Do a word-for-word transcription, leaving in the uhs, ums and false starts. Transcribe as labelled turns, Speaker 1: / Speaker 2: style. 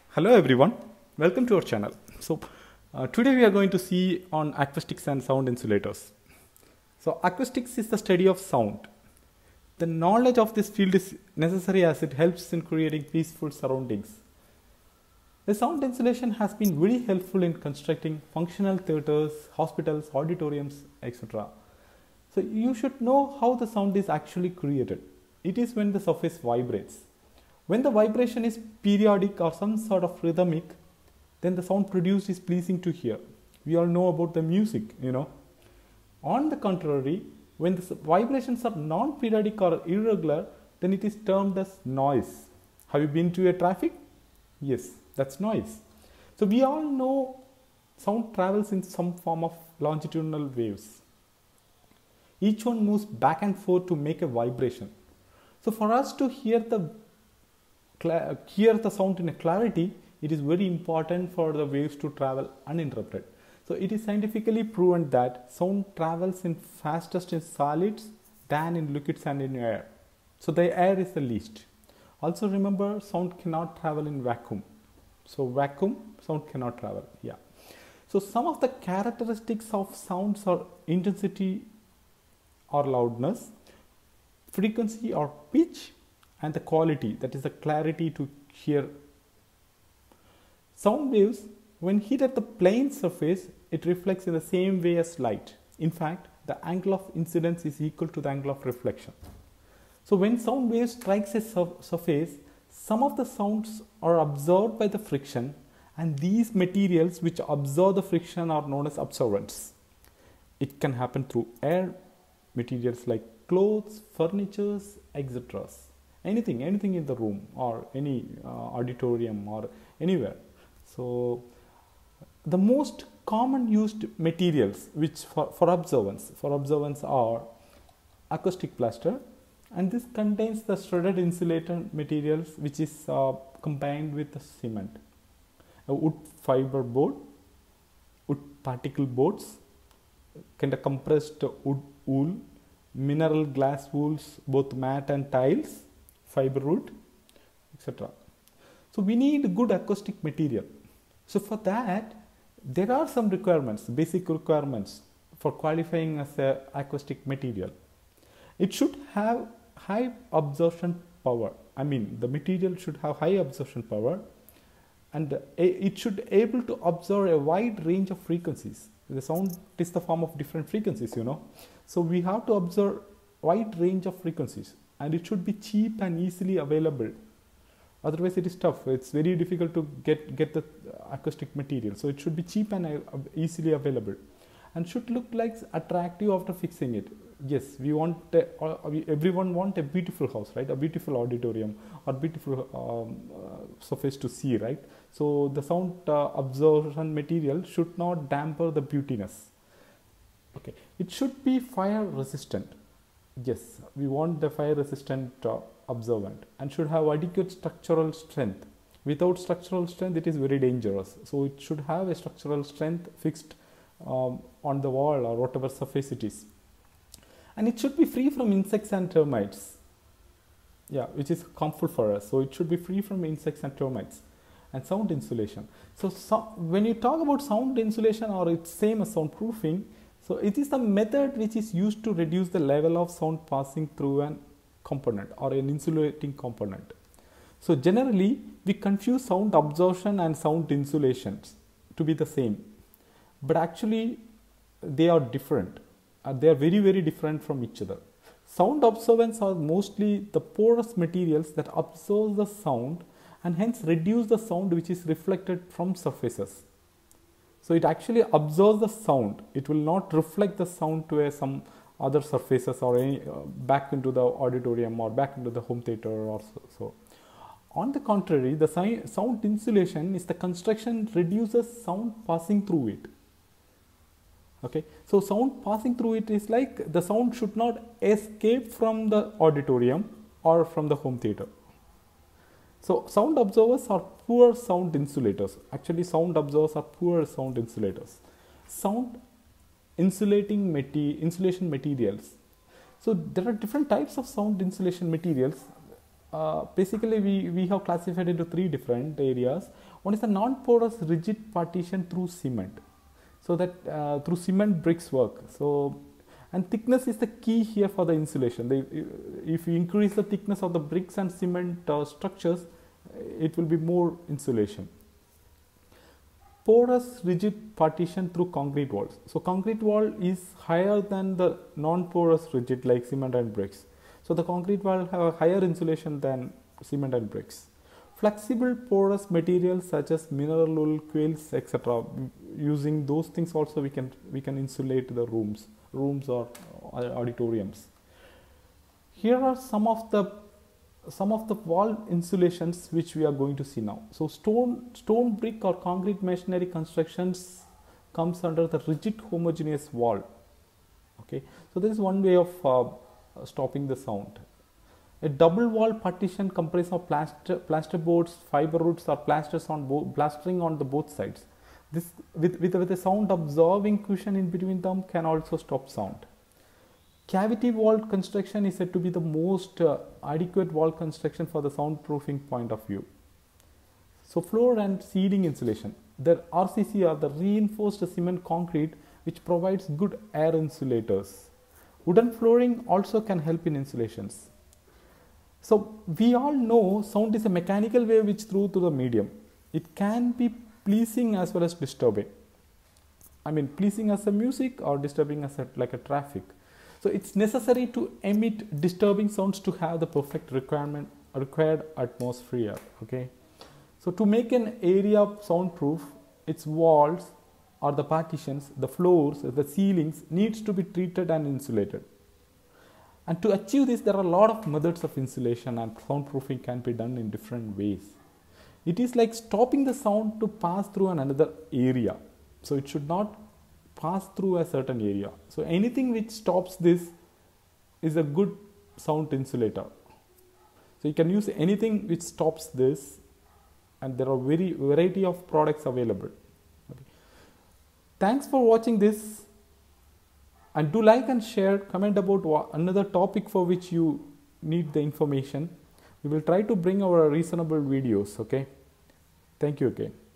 Speaker 1: Hello everyone, welcome to our channel. So uh, today we are going to see on acoustics and sound insulators. So acoustics is the study of sound. The knowledge of this field is necessary as it helps in creating peaceful surroundings. The sound insulation has been very helpful in constructing functional theaters, hospitals, auditoriums, et cetera. So you should know how the sound is actually created. It is when the surface vibrates. When the vibration is periodic or some sort of rhythmic, then the sound produced is pleasing to hear. We all know about the music, you know. On the contrary, when the vibrations are non-periodic or irregular, then it is termed as noise. Have you been to a traffic? Yes, that's noise. So we all know sound travels in some form of longitudinal waves. Each one moves back and forth to make a vibration. So for us to hear the hear the sound in a clarity, it is very important for the waves to travel uninterrupted. So it is scientifically proven that sound travels in fastest in solids than in liquids and in air. So the air is the least. Also remember, sound cannot travel in vacuum. So vacuum, sound cannot travel. Yeah. So some of the characteristics of sounds are intensity or loudness, frequency or pitch, and the quality, that is the clarity to hear. Sound waves, when hit at the plane surface, it reflects in the same way as light. In fact, the angle of incidence is equal to the angle of reflection. So when sound waves strikes a sur surface, some of the sounds are absorbed by the friction, and these materials which absorb the friction are known as absorbents. It can happen through air, materials like clothes, furnitures, et cetera. Anything, anything in the room or any uh, auditorium or anywhere. So the most common used materials which for, for observance, for observance are acoustic plaster, and this contains the shredded insulator materials which is uh, combined with the cement, a wood fiber board, wood particle boards, kind of compressed wood wool, mineral glass wools, both matte and tiles, fiber wood, et cetera. So we need good acoustic material. So for that, there are some requirements, basic requirements for qualifying as a acoustic material. It should have high absorption power. I mean, the material should have high absorption power, and it should be able to absorb a wide range of frequencies. The sound is the form of different frequencies, you know. So we have to absorb wide range of frequencies, and it should be cheap and easily available. Otherwise it is tough. It's very difficult to get, get the acoustic material. So it should be cheap and uh, easily available, and should look like attractive after fixing it. Yes, we want, uh, everyone want a beautiful house, right? A beautiful auditorium or beautiful um, uh, surface to see, right? So the sound uh, absorption material should not damper the beautiness. Okay, it should be fire resistant. Yes, we want the fire resistant uh, absorbent, and should have adequate structural strength. Without structural strength, it is very dangerous. So it should have a structural strength fixed um, on the wall or whatever surface it is. And it should be free from insects and termites. Yeah, which is harmful for us. So it should be free from insects and termites. And sound insulation. So, so when you talk about sound insulation, or it's same as soundproofing, so it is the method which is used to reduce the level of sound passing through an component or an insulating component. So generally we confuse sound absorption and sound insulation to be the same, but actually they are different. Uh, they are very very different from each other. Sound absorbents are mostly the porous materials that absorb the sound and hence reduce the sound which is reflected from surfaces. So it actually absorbs the sound. It will not reflect the sound to a, some other surfaces or any, uh, back into the auditorium or back into the home theater or so. so. On the contrary, the sound insulation is the construction reduces sound passing through it. Okay, so sound passing through it is like the sound should not escape from the auditorium or from the home theater. So sound absorbers are poor sound insulators. Actually, sound absorbers are poor sound insulators. Sound insulating material, insulation materials. So there are different types of sound insulation materials. uh, basically we, we have classified into three different areas. One is the non-porous rigid partition through cement. So that uh, through cement bricks work. So, and thickness is the key here for the insulation. They, if you increase the thickness of the bricks and cement uh, structures, it will be more insulation. Porous rigid partition through concrete walls. So concrete wall is higher than the non-porous rigid like cement and bricks. So the concrete wall have a higher insulation than cement and bricks. Flexible porous materials such as mineral wool, quills, et cetera. Using those things also we can we can insulate the rooms, rooms or auditoriums. Here are some of the some of the wall insulations which we are going to see now. So stone stone brick or concrete masonry constructions comes under the rigid homogeneous wall. Okay, so this is one way of uh, stopping the sound. A double wall partition comprised of plaster, plaster boards, fiber roots or plasters on plastering on the both sides. This with, with, with a sound absorbing cushion in between them can also stop sound. Cavity wall construction is said to be the most uh, adequate wall construction for the soundproofing point of view. So floor and ceiling insulation. The R C C are the reinforced cement concrete which provides good air insulators. Wooden flooring also can help in insulations. So we all know sound is a mechanical wave which through to the medium. It can be pleasing as well as disturbing. I mean pleasing as a music or disturbing as a, like a traffic. So it's necessary to emit disturbing sounds to have the perfect requirement required atmosphere. Okay. So to make an area soundproof, its walls or the partitions, the floors, the ceilings needs to be treated and insulated. And to achieve this, there are a lot of methods of insulation and soundproofing can be done in different ways. It is like stopping the sound to pass through another area. So it should not pass through a certain area. So anything which stops this is a good sound insulator. So you can use anything which stops this, and there are very variety of products available. Okay. Thanks for watching this. And do like and share, comment about another topic for which you need the information. We will try to bring our reasonable videos, okay? Thank you again.